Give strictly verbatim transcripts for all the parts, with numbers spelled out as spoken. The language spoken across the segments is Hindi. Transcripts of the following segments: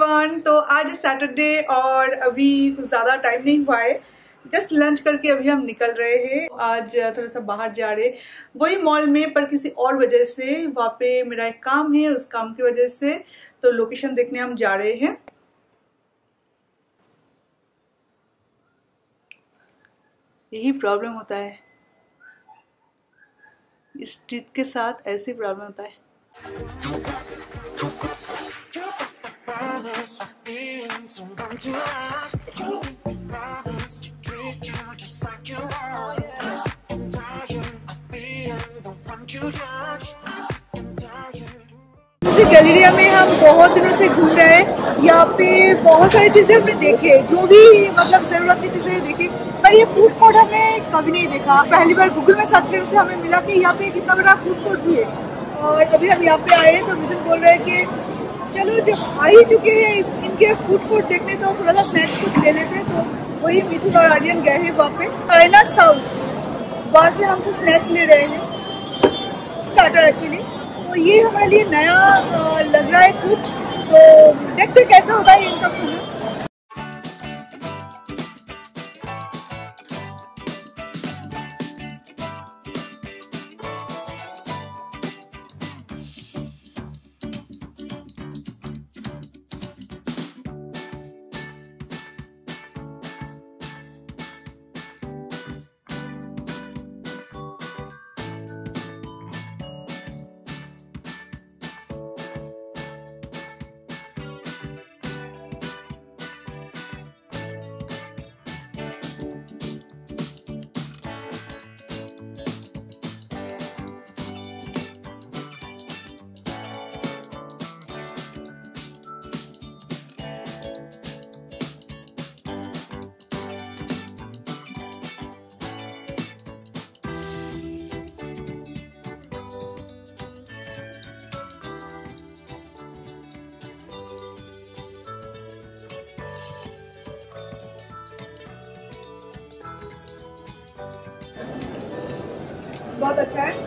एवरीवन। तो आज सैटरडे और अभी कुछ ज़्यादा टाइम नहीं हुआ है, जस्ट लंच करके अभी हम निकल रहे हैं। आज थोड़ा सा बाहर जा रहे वही मॉल में, पर किसी और वजह से वहाँ पे मेरा एक काम है, उस काम की वजह से तो लोकेशन देखने हम जा रहे हैं। यही प्रॉब्लम होता है इस ट्रिप के साथ, ऐसे प्रॉब्लम होता है। गैलेरिया में हम बहुत दिनों से घूम रहे हैं। यहाँ पे बहुत सारी चीजें हमने देखे, जो भी मतलब जरूरत की चीजें देखी, पर ये फूड कोर्ट हमने कभी नहीं देखा। पहली बार गूगल में सर्च करने से हमें मिला कि यहाँ पे कितना बड़ा फूड कोर्ट भी है। और अभी हम यहाँ पे आए हैं तो मिथुन बोल रहे हैं कि चलो जब आ ही चुके हैं इनके फूड कोर्ट देखने तो थोड़ा सा स्नैक्स कुछ ले लेते हैं। तो वही मिथुन और आर्यन गए हैं वहाँ पे चाइना साउथ, वहाँ से हम कुछ स्नैक्स ले रहे हैं, स्टार्टर एक्चुअली। तो ये हमारे लिए नया लग रहा है कुछ, तो देखते कैसा होता है इनका फूड। बहुत अच्छा है।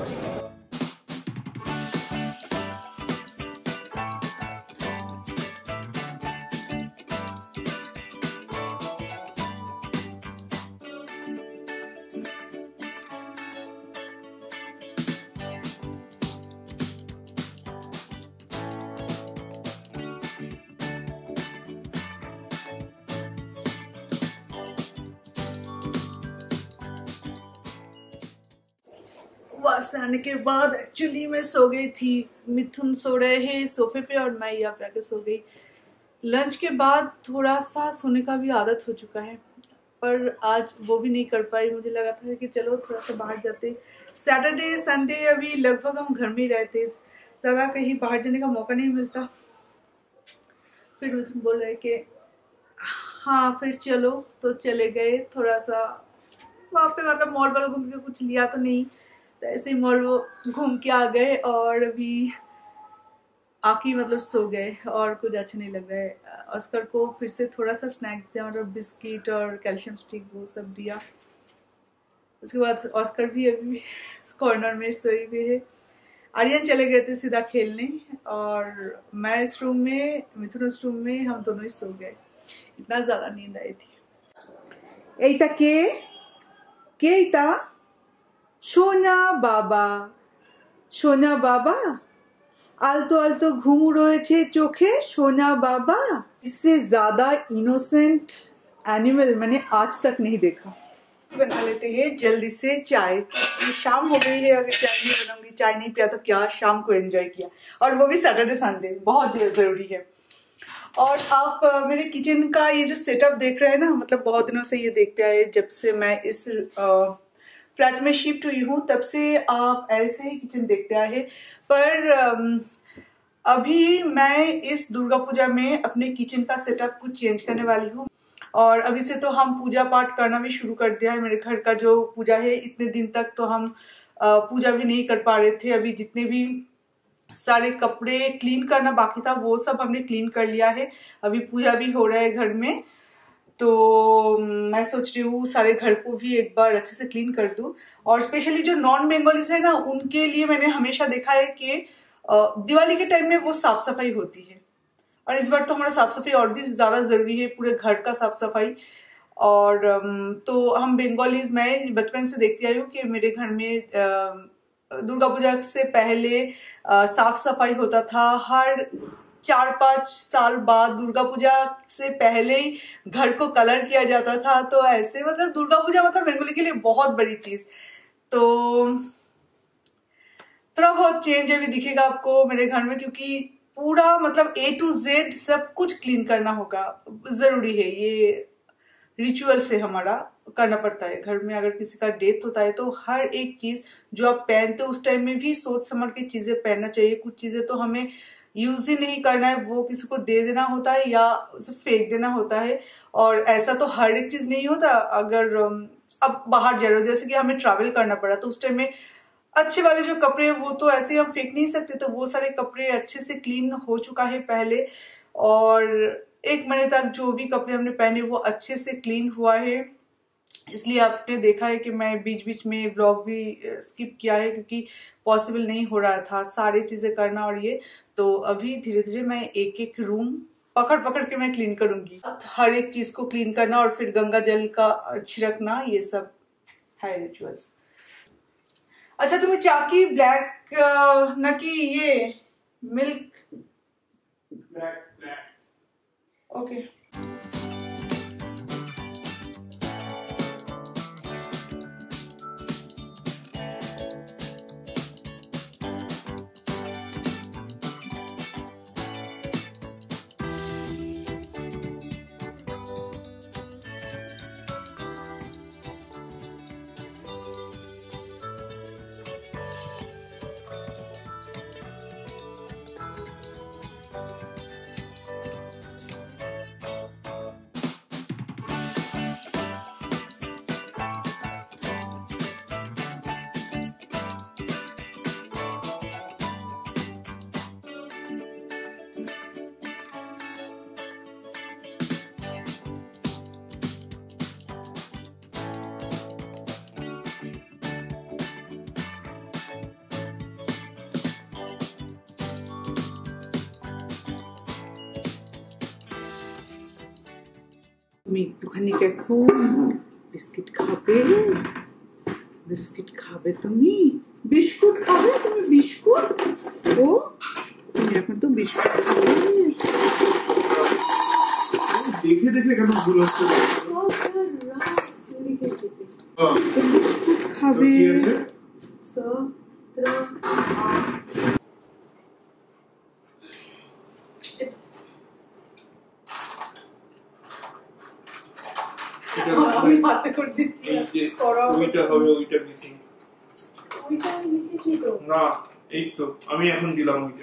वहाँ से आने के बाद एक्चुअली मैं सो गई थी। मिथुन सो रहे हैं सोफे पे और मैं यहाँ पे आके सो गई। लंच के बाद थोड़ा सा सोने का भी आदत हो चुका है, पर आज वो भी नहीं कर पाई। मुझे लगा था कि चलो थोड़ा सा बाहर जाते। सैटरडे संडे अभी लगभग हम घर में ही रहते, ज़्यादा कहीं बाहर जाने का मौका नहीं मिलता। फिर मिथुन बोल रहे कि हाँ फिर चलो, तो चले गए। थोड़ा सा वहाँ पे मतलब मॉल वाल घूम के कुछ लिया तो नहीं, तो ऐसे ही मॉल वो घूम के आ गए और अभी आके मतलब सो गए और कुछ अच्छा नहीं लग रहा है। ऑस्कर को फिर से थोड़ा सा स्नैक दिया, मतलब बिस्किट और कैल्शियम स्टिक वो सब दिया। उसके बाद ऑस्कर भी अभी कॉर्नर में सोए हुए है। आर्यन चले गए थे सीधा खेलने और मैं इस रूम में, मिथुन इस रूम में, हम दोनों ही सो गए। इतना ज़्यादा नींद आई थी। एता के के एता সোনা বাবা, সোনা বাবা, आलतो आलतो घूम रहे चोखे, सोना बाबा। इससे ज्यादा इनोसेंट एनिमल मैंने आज तक नहीं देखा। बना लेते हैं जल्दी से चाय, शाम हो गई है। अगर चाय नहीं बनाऊंगी, चाय नहीं पिया तो क्या शाम को एंजॉय किया, और वो भी सैटरडे संडे, बहुत जरूरी है। और आप मेरे किचन का ये जो सेटअप देख रहे हैं ना, मतलब बहुत दिनों से ये देखते आए, जब से मैं इस आ, फ्लैट में शिफ्ट हुई हूँ तब से आप ऐसे ही किचन देखते आए हैं। पर अभी मैं इस दुर्गा पूजा में अपने किचन का सेटअप कुछ चेंज करने वाली हूँ। और अभी से तो हम पूजा पाठ करना भी शुरू कर दिया है। मेरे घर का जो पूजा है, इतने दिन तक तो हम पूजा भी नहीं कर पा रहे थे। अभी जितने भी सारे कपड़े क्लीन करना बाकी था वो सब हमने क्लीन कर लिया है। अभी पूजा भी हो रहा है घर में, तो मैं सोच रही हूँ सारे घर को भी एक बार अच्छे से क्लीन कर दूं। और स्पेशली जो नॉन बंगालीज है ना, उनके लिए मैंने हमेशा देखा है कि दिवाली के टाइम में वो साफ सफाई होती है, और इस बार तो हमारा साफ सफाई और भी ज्यादा जरूरी है, पूरे घर का साफ सफाई। और तो हम बंगालीज, मैं बचपन से देखती आई हूँ कि मेरे घर में दुर्गा पूजा से पहले साफ सफाई होता था। हर चार पांच साल बाद दुर्गा पूजा से पहले ही घर को कलर किया जाता था। तो ऐसे मतलब दुर्गा पूजा मतलब बंगाली के लिए बहुत बड़ी चीज। तो थोड़ा बहुत चेंज अभी दिखेगा आपको मेरे घर में, क्योंकि पूरा मतलब ए टू जेड सब कुछ क्लीन करना होगा, जरूरी है। ये रिचुअल से हमारा करना पड़ता है। घर में अगर किसी का डेथ होता है तो हर एक चीज जो आप पहनते हो उस टाइम में भी सोच समझ के चीजें पहनना चाहिए। कुछ चीजें तो हमें यूज ही नहीं करना है, वो किसी को दे देना होता है या उसे फेंक देना होता है। और ऐसा तो हर एक चीज नहीं होता। अगर अब बाहर जा रहे हो, जैसे कि हमें ट्रैवल करना पड़ा, तो उस टाइम में अच्छे वाले जो कपड़े हैं वो तो ऐसे हम फेंक नहीं सकते, तो वो सारे कपड़े अच्छे से क्लीन हो चुका है पहले। और एक महीने तक जो भी कपड़े हमने पहने वो अच्छे से क्लीन हुआ है। इसलिए आपने देखा है कि मैं बीच बीच में व्लॉग भी स्किप किया है, क्योंकि पॉसिबल नहीं हो रहा था सारी चीजें करना। और ये तो अभी धीरे धीरे मैं एक एक रूम पकड़ पकड़ के मैं क्लीन करूंगी। हर एक चीज को क्लीन करना और फिर गंगा जल का छिड़कना, ये सब है रिचुअल्स। अच्छा, तुम्हें चाय की ब्लैक न कि ये मिल्क? Black black okay. একটুখানি এখন বিস্কিট খাবে, বিস্কিট খাবে তুমি, বিস্কুট খাবে তুমি, বিস্কুট। ও তুমি এখন তো বিস্কুট খাবে। দেখে দেখে কেন ভুল হচ্ছে? বিস্কুট খাবে। আমি হাতে করে দিচ্ছি। এই যে ওইটা হবে, ওইটা মিসিং। ওইটা আমি লিখেছি তো না, এই তো আমি এখন দিলাম ওইটা।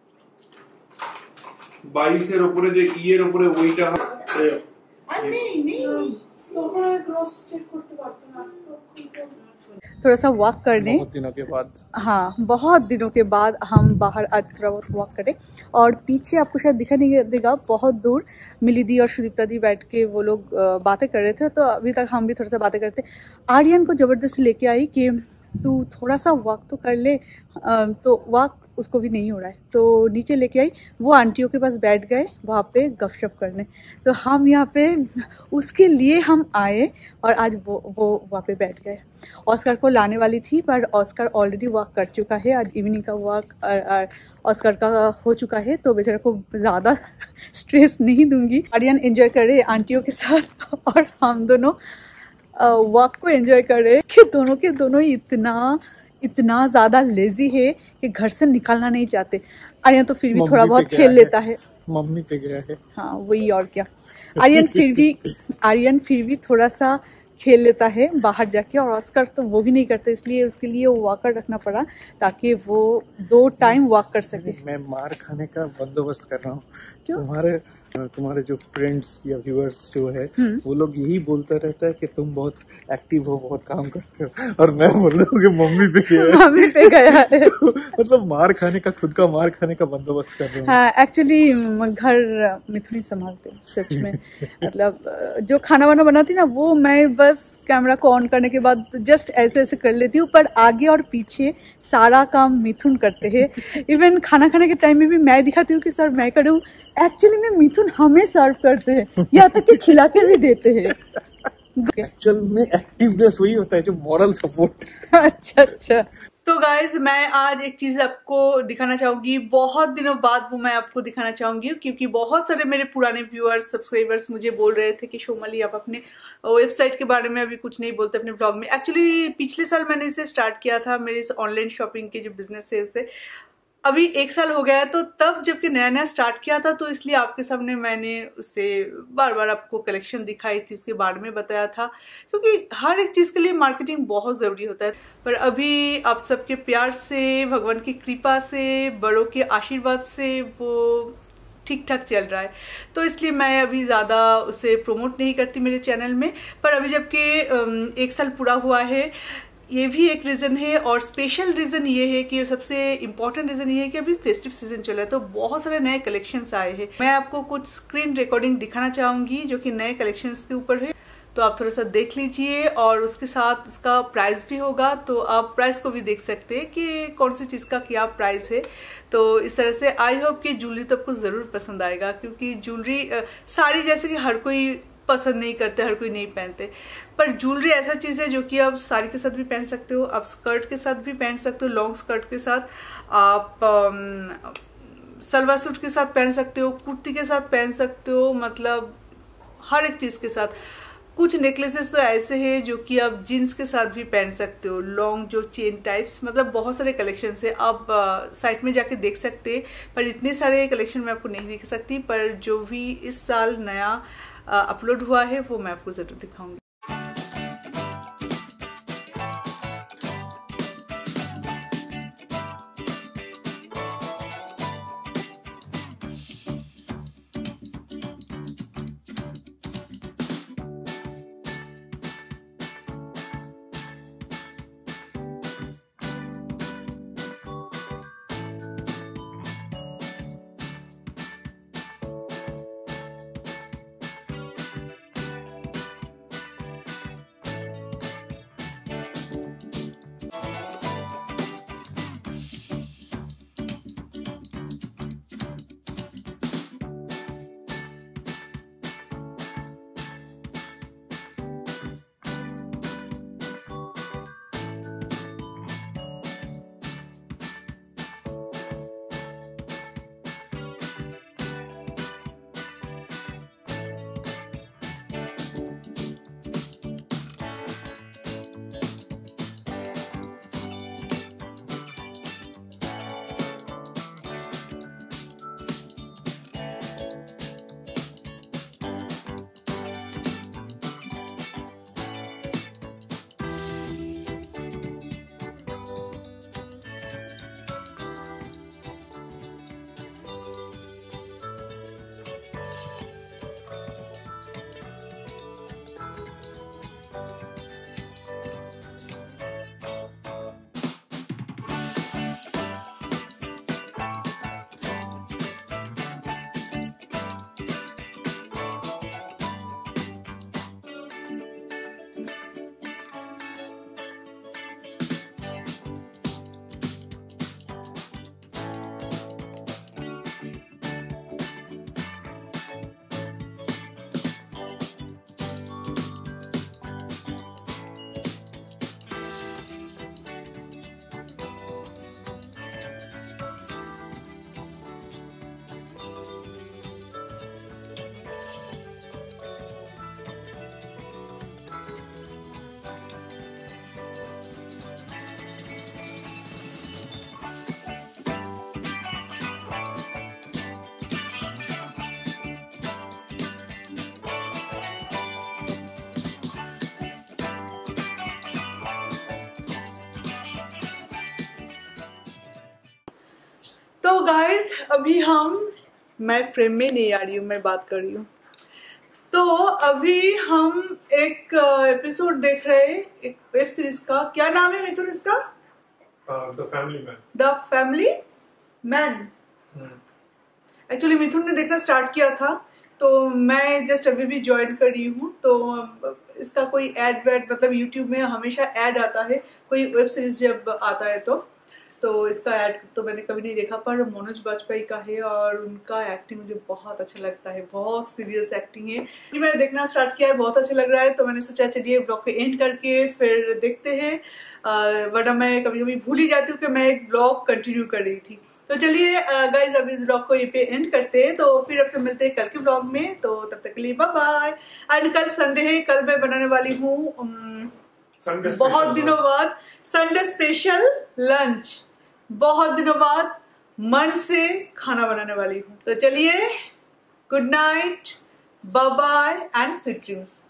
বাইশ এর উপরে যে ই এর উপরে ওইটা আর নেই নেই তখন আমি ক্রস চেক করতে পারতাম না। थोड़ा सा वॉक करने बहुत दिनों के बाद, हाँ बहुत दिनों के बाद हम बाहर आज थोड़ा बहुत वॉक करें। और पीछे आपको शायद दिखा नहीं देगा, बहुत दूर मिली दी और सुदीप्ता दी बैठ के वो लोग बातें कर रहे थे। तो अभी तक हम भी थोड़ा सा बातें करते। आर्यन को ज़बरदस्ती लेके आई कि तू थोड़ा सा वॉक तो कर ले, तो वॉक उसको भी नहीं हो रहा है, तो नीचे लेके आई। वो आंटियों के पास बैठ गए वहाँ पे गपशप करने। तो हम यहाँ पे उसके लिए हम आए और आज वो वो वहाँ पे बैठ गए। ऑस्कर को लाने वाली थी पर ऑस्कर ऑलरेडी वॉक कर चुका है। आज इवनिंग का वॉक ऑस्कर का हो चुका है, तो बेचारे को ज़्यादा स्ट्रेस नहीं दूंगी। आर्यन एंजॉय करे आंटियों के साथ और हम दोनों वॉक को एंजॉय करे कि दोनों के दोनों ही इतना इतना ज़्यादा लेजी है कि घर से निकलना नहीं चाहते। आर्यन तो फिर भी थोड़ा बहुत खेल लेता है, मम्मी पे गया है। हाँ वही, और क्या। आर्यन फिर भी आर्यन फिर भी थोड़ा सा खेल लेता है बाहर जाके, और ऑस्कर तो वो भी नहीं करता, इसलिए उसके लिए वो वॉकर रखना पड़ा ताकि वो दो टाइम वॉक कर सके। मैं मार खाने का बंदोबस्त कर रहा हूँ। क्यों? तुम्हारे तुम्हारे जो फ्रेंड्स या व्यूअर्स जो है वो लोग यही बोलता रहता है कि तुम बहुत एक्टिव हो, बहुत काम करते हो, और मैं बोल रहा हूँ कि मम्मी पे गया है। मम्मी पे गया है। मतलब मार खाने का, खुद का मार खाने का बंदोबस्त कर रहे हैं। हाँ, एक्चुअली घर मिथुन ही संभालते हैं सच में। मतलब जो खाना वाना बनाती ना वो मैं बस कैमरा को ऑन करने के बाद जस्ट ऐसे ऐसे कर लेती हूँ, पर आगे और पीछे सारा काम मिथुन करते हैं। इवन खाना खाने के टाइम में भी मैं दिखाती हूँ कि सर मैं करूँ, एक्चुअली में मिथुन हमें सर्व करते हैं, यहाँ तक कि खिला के भी देते हैं। एक्चुअल में एक्टिवनेस वही होता है जो मॉरल सपोर्ट। अच्छा अच्छा। तो गाइज मैं आज एक चीज आपको दिखाना चाहूंगी, बहुत दिनों बाद वो मैं आपको दिखाना चाहूंगी, क्योंकि बहुत सारे मेरे पुराने व्यूअर्स, सब्सक्राइबर्स मुझे बोल रहे थे कि शोमली आप अपने वेबसाइट के बारे में अभी कुछ नहीं बोलते अपने ब्लॉग में। एक्चुअली पिछले साल मैंने इसे स्टार्ट किया था, मेरे इस ऑनलाइन शॉपिंग के जो बिजनेस है उसे अभी एक साल हो गया है। तो तब जबकि नया नया स्टार्ट किया था तो इसलिए आपके सामने मैंने उससे बार बार आपको कलेक्शन दिखाई थी, उसके बारे में बताया था, क्योंकि हर एक चीज़ के लिए मार्केटिंग बहुत ज़रूरी होता है। पर अभी आप सबके प्यार से, भगवान की कृपा से, बड़ों के आशीर्वाद से वो ठीक ठाक चल रहा है, तो इसलिए मैं अभी ज़्यादा उसे प्रमोट नहीं करती मेरे चैनल में। पर अभी जबकि एक साल पूरा हुआ है, ये भी एक रीज़न है, और स्पेशल रीज़न ये है कि सबसे इम्पॉर्टेंट रीज़न ये है कि अभी फेस्टिव सीजन चल रहा है, तो बहुत सारे नए कलेक्शंस आए हैं। मैं आपको कुछ स्क्रीन रिकॉर्डिंग दिखाना चाहूँगी जो कि नए कलेक्शंस के ऊपर है, तो आप थोड़ा सा देख लीजिए, और उसके साथ उसका प्राइस भी होगा, तो आप प्राइस को भी देख सकते हैं कि कौन सी चीज़ का क्या प्राइस है। तो इस तरह से आई होप कि ज्वेलरी तो आपको ज़रूर पसंद आएगा, क्योंकि ज्वेलरी साड़ी जैसे कि हर कोई पसंद नहीं करते, हर कोई नहीं पहनते, पर ज्वेलरी ऐसा चीज़ है जो कि आप साड़ी के साथ भी पहन सकते हो, आप स्कर्ट के साथ भी पहन सकते हो, लॉन्ग स्कर्ट के साथ, आप सलवार सूट के साथ पहन सकते हो, कुर्ती के साथ पहन सकते हो, मतलब हर एक चीज़ के साथ। कुछ नेकलेसेस तो ऐसे हैं जो कि आप जीन्स के साथ भी पहन सकते हो, लॉन्ग जो चेन टाइप्स, मतलब बहुत सारे कलेक्शन है। आप साइट में जाके देख सकते हैं, पर इतने सारे कलेक्शन मैं आपको नहीं दिखा सकती, पर जो भी इस साल नया अपलोड हुआ है वो मैं आपको ज़रूर दिखाऊंगी। तो गाइस अभी हम मैं फ्रेम में नहीं आ रही हूँ, मैं बात कर रही हूँ। तो अभी हम एक एपिसोड देख रहे हैं एक वेब सीरीज का। क्या नाम है मिथुन इसका? The family man. The family man. Actually Mithun ने देखना स्टार्ट किया था, तो मैं जस्ट अभी भी ज्वाइन कर रही हूँ। तो इसका कोई एड वेड, मतलब यूट्यूब में हमेशा ऐड आता है कोई वेब सीरीज जब आता है तो तो इसका ऐड तो मैंने कभी नहीं देखा, पर मनोज बाजपेयी का है और उनका एक्टिंग मुझे बहुत अच्छा लगता है, बहुत सीरियस एक्टिंग है। मैंने देखना स्टार्ट किया है, बहुत अच्छा लग रहा है, तो मैंने सोचा चलिए ब्लॉग पे एंड करके फिर देखते हैं, वरना मैं कभी कभी भूल ही जाती हूँ कि मैं एक ब्लॉग कंटिन्यू कर रही थी। तो चलिए गाइज अब इस ब्लॉग को ये पे एंड करते हैं, तो फिर आपसे मिलते हैं कल के ब्लॉग में। तो तब तक के लिए बाय बाय। एंड कल संडे है, कल मैं बनाने वाली हूँ बहुत दिनों बाद संडे स्पेशल लंच, बहुत दिनों बाद मन से खाना बनाने वाली हूँ। तो चलिए good night, bye bye and sweet dreams.